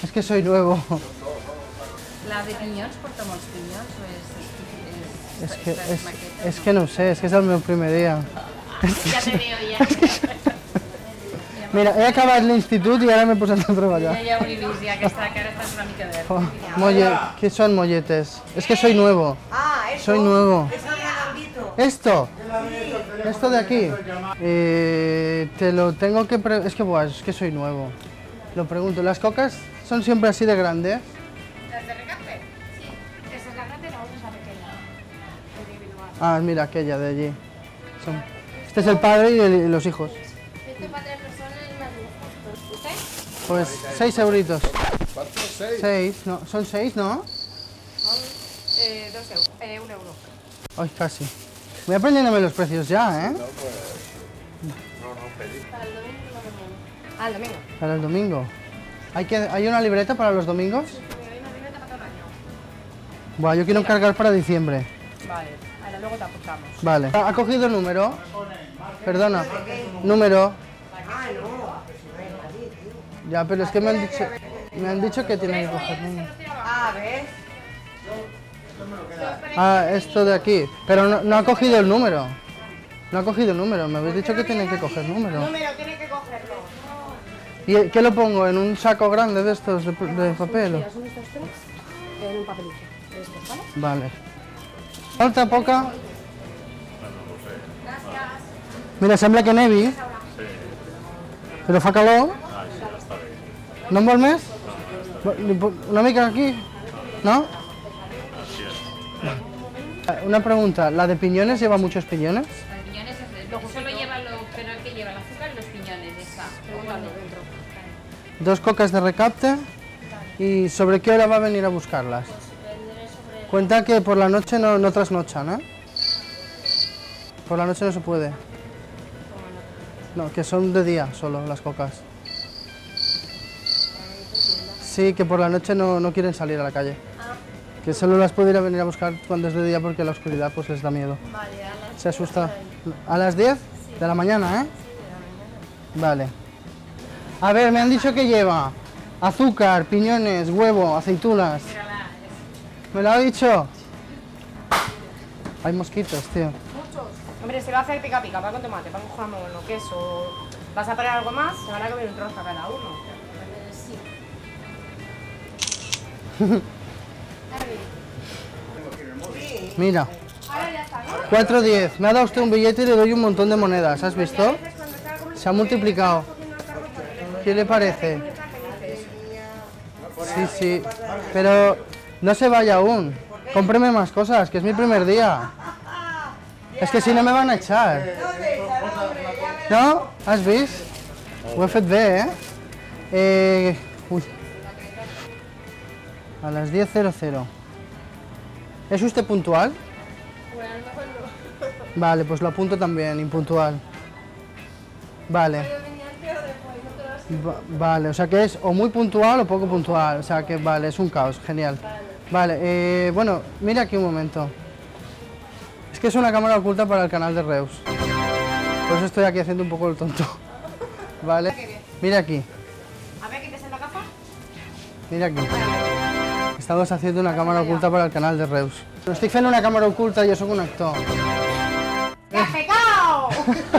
És que soy nuevo. La de pinyons porta molts pinyons o És que no ho sé, és que és el meu primer dia. Ja te veo, ja. Mira, he acabat l'institut i ara m'he posat a treballar. Ja ho he vist, ja aquesta cara estàs una mica verd. ¿Qué son molletes? Es que soy nuevo. Ah, eso. Soy nuevo. Eso es redondito. Esto de aquí. Te lo tengo que... Es que soy nuevo. Lo pregunto, ¿las cocas son siempre así de grandes? ¿Las de recapte? Sí. Esa es la grande y la otra es la pequeña. Ah, mira, aquella de allí. Este es el padre y los hijos. Este para 3 personas es más justo. ¿Usted? Pues 6 euritos. ¿Cuánto? 6. 6, no, son 6, ¿no? Son 2 euros, 1 euro. Ay, casi. Voy aprendiéndome los precios ya, ¿eh? No, pues... No, pedí. Para el domingo y para mañana. Ah, el domingo. Para el domingo. ¿Hay una libreta para los domingos? Sí, hay una libreta para todo el año. Buah, yo quiero encargar para diciembre. Vale, ahora luego te apuntamos. Vale. ¿Ha cogido el número? Perdona. Número. Ah, no. Ya, pero es que me han dicho que tiene que coger número. Ah, ¿ves? Ah, esto de aquí. Pero no ha cogido el número. No ha cogido el número. Me habéis dicho que tiene que coger número. Número, tiene que cogerlo. ¿Y qué lo pongo? ¿En un saco grande de estos de papel? Mira, son estos 3 en un papelito. Estos, ¿vale? Vale. ¿Falta poca? Mira, sembla que nevi. Però fa calor? No en vol més? Una mica aquí? ¿No? Una pregunta, ¿la de piñones lleva muchos piñones? La de piñones es luego solo lleva pero el que lleva el azúcar y los piñones, esa. Vale, dentro. 2 cocas de recapte. ¿Y sobre qué hora va a venir a buscarlas? Cuenta que por la noche no trasnochan, ¿eh? Por la noche no se puede. No, que son de día solo las cocas. Sí, que por la noche no quieren salir a la calle. Que solo las puede ir a venir a buscar cuando es de día porque la oscuridad pues les da miedo. Vale, a las Se asusta. ¿A las 10 de la mañana, eh? Vale. A ver, me han dicho que lleva azúcar, piñones, huevo, aceitunas. ¿Me lo ha dicho? Hay mosquitos, tío. muchos. Hombre, se va a hacer pica pica, va con tomate, va con jamón o queso. ¿Vas a poner algo más? Se van a comer un trozo a cada uno. Sí. Mira, Ahora ya está, ¿no? 4,10. Me ha dado usted un billete y le doy un montón de monedas. ¿Has visto? Se ha multiplicado. ¿Qué le parece? Sí, sí. Pero no se vaya aún. Cómpreme más cosas, que es mi primer día. És que si no me van a echar. No? Has vist? Ho he fet bé, eh? Uy. A las 10:00. ¿Es usted puntual? Vale, pues lo apunto también, impuntual. Vale. Vale, o sea que es o muy puntual o poco puntual. O sea que vale, es un caos, genial. Vale, bueno, mira aquí un momento. Es que es una cámara oculta para el canal de Reus. Por eso estoy aquí haciendo un poco el tonto. Vale. Mira aquí. A ver, ¿quites en la gafa? Mira aquí. Estamos haciendo una cámara oculta para el canal de Reus. No estic fent una cámara oculta, yo soy un actor. ¡Qué has pecado!